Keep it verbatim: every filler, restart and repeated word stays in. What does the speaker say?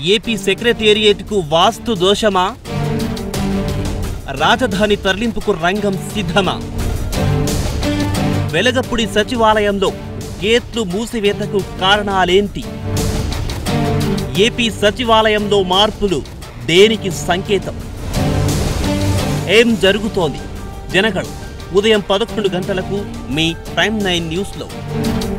AP సెక్రటేరియట్కు వాస్తు దోషమా? రాజధాని తరలింపుకు రంగం సిద్ధమా? వెలగపూడి సచివాలయంలో గేట్లు మూసివేతకు కారణాలేంటి? ఏపీ సచివాలయంలో మార్పులు దేనికి సంకేతం? ఏం జరుగుతోంది? జనగణం ఉదయం పదకొండు గంటలకు మీ ప్రైమ్ నైన్ న్యూస్లో.